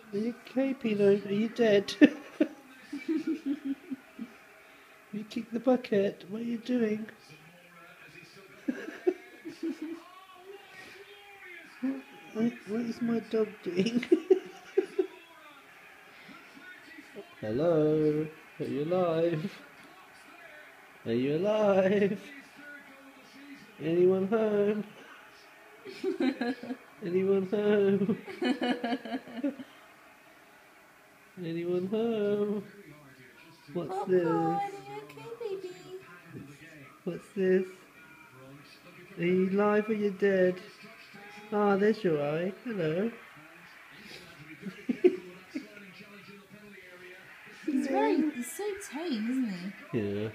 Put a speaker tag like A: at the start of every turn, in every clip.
A: Are you okay, Pinot? Are you dead? You kicked the bucket. What are you doing? What is my dog doing? Hello? Are you alive? Are you alive? Anyone home? Anyone home? Anyone home? What's
B: Popcorn,
A: this?
B: are you okay, baby?
A: What's this? Are you alive or you dead? Ah, there's your eye. Hello.
B: He's so tame, isn't he?
A: Yeah.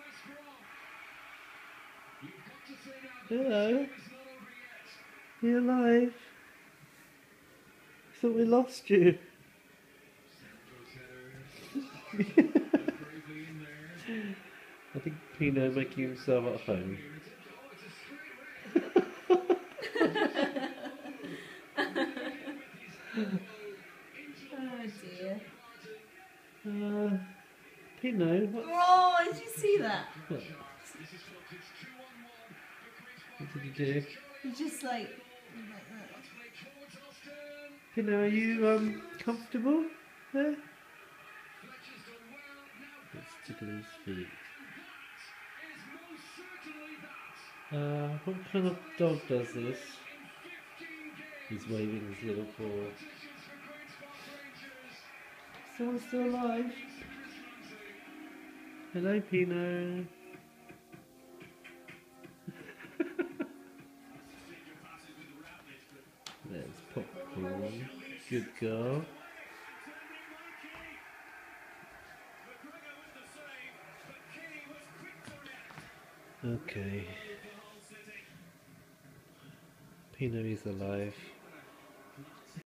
A: Hello. You alive? Thought we lost you. I think Pino making himself at home.
B: Oh dear.
A: Pino, what
B: Oh, did you see that?
A: did you do?
B: He's just like
A: Pino, are you comfortable there? Let's tickle his feet. What kind of dog does this? He's waving his little paw. Someone's still alive. Hello, Pino. There's Popcorn. Good girl. Okay. Pino is alive.